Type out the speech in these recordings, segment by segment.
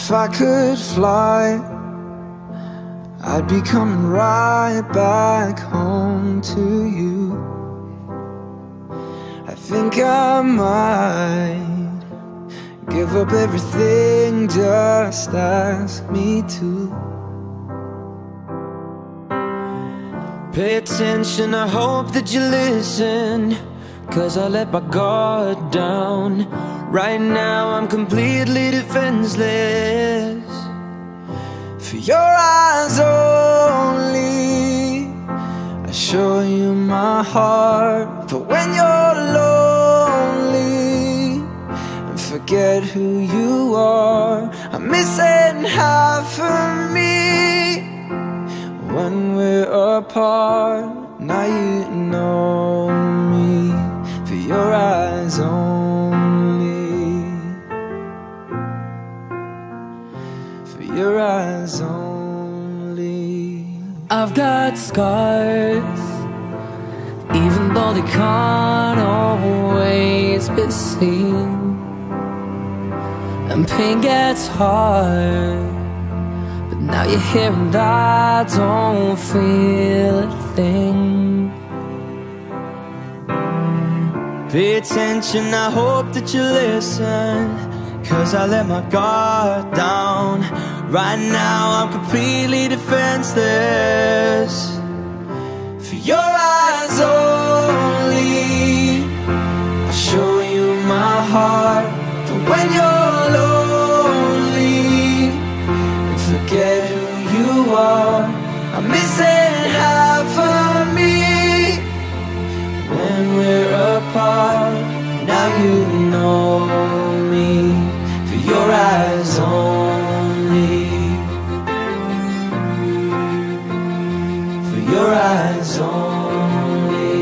If I could fly, I'd be coming right back home to you. I think I might give up everything, just ask me to. Pay attention, I hope that you listen, 'cause I let my guard down. Right now I'm completely defenseless. For your eyes only, I show you my heart. But when you're lonely and forget who you are, I'm missing half of me. When we're apart, now you know me. For your eyes only, for your eyes only. I've got scars, even though they can't always be seen. And pain gets hard, but now you're here and I don't feel a thing. Pay attention, I hope that you listen, 'cause I let my guard down. Right now I'm completely defenseless. For your eyes only, I show you my heart. But when you're lonely and forget who you are, I'm missing half of me. When we're apart, now you know me. For your eyes only, for your eyes only.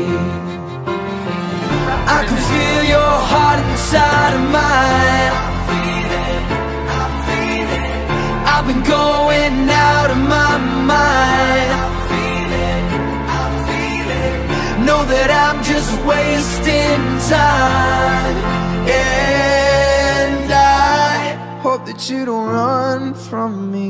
I can feel your heart inside of mine. I feel it. I've been going out of my mind. I feel it. Know that I'm just wasting time. And I hope that you don't run from me.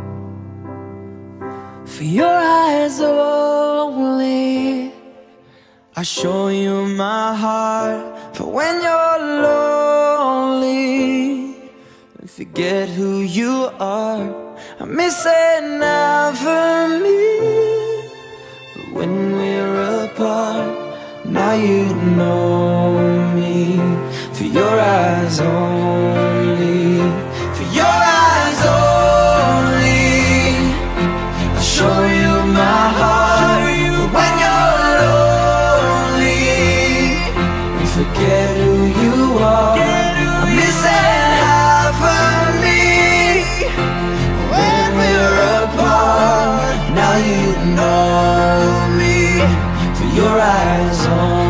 For your eyes only, I show you my heart. For when you're lonely and forget who you are, I'm missing half of me. But when we're apart, now you know me. For your eyes only, for your eyes only, I show you my heart. But when you're lonely and forget who you are, I'm missing half of me. When we're apart, now you know me. For your eyes only.